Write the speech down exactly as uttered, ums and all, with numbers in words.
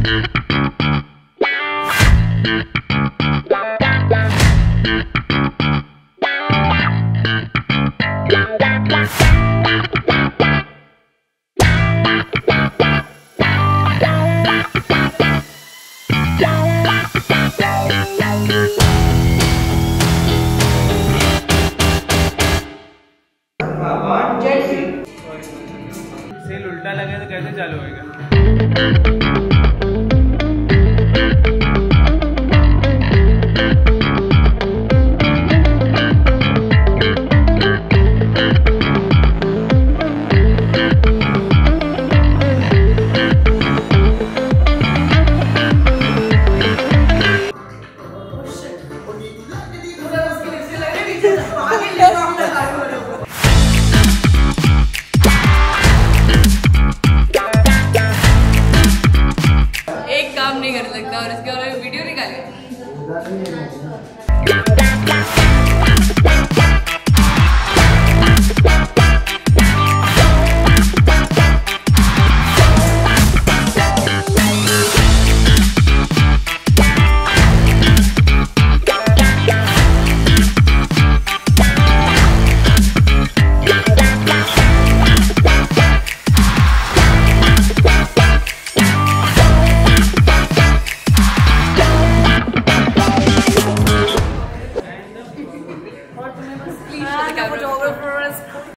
Cell उल्टा लगे तो कैसे चालू होएगा? एक काम नहीं कर सकता और इसके बारे में वीडियो निकाले।